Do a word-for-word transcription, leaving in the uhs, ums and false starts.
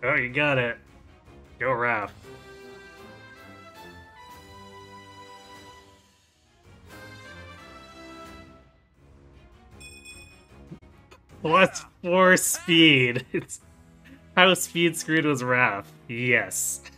Oh, you got it. Go, Raph. Plus four speed. It's how speed screwed was Raph. Yes.